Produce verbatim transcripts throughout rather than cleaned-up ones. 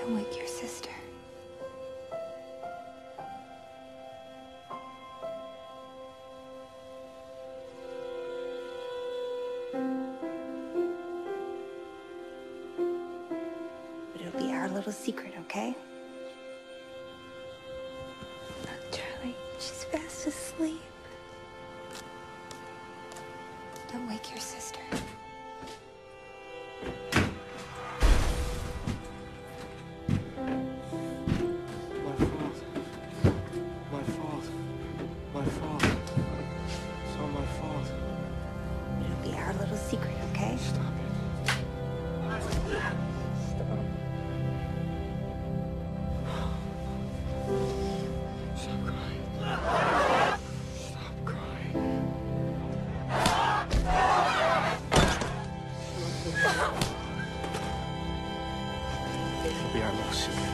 Don't wake your sister. But it'll be our little secret, okay? Look, Charlie, she's fast asleep. Don't wake your sister. Secret, okay? Stop it. Stop. Stop crying. Stop crying. It'll be our little secret.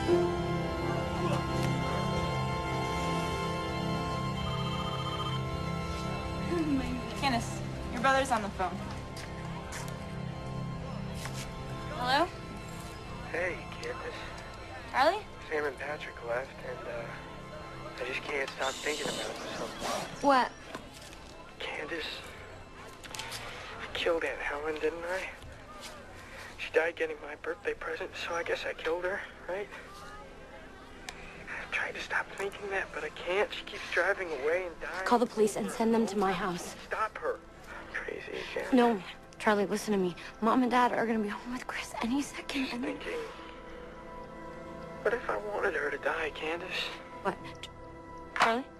Candace, your brother's on the phone. Hello? Hey, Candace. Charlie? Sam and Patrick left, and, uh, I just can't stop thinking about something. What? Candace, I killed Aunt Helen, didn't I? She died getting my birthday present, so I guess I killed her, right? I've tried to stop thinking that, but I can't. She keeps driving away and dying. Call the police and send them to my house. Stop her. Crazy again. No, Charlie, listen to me. Mom and Dad are gonna be home with Chris any second. Just And thinking, what if I wanted her to die, Candace? what? Charlie?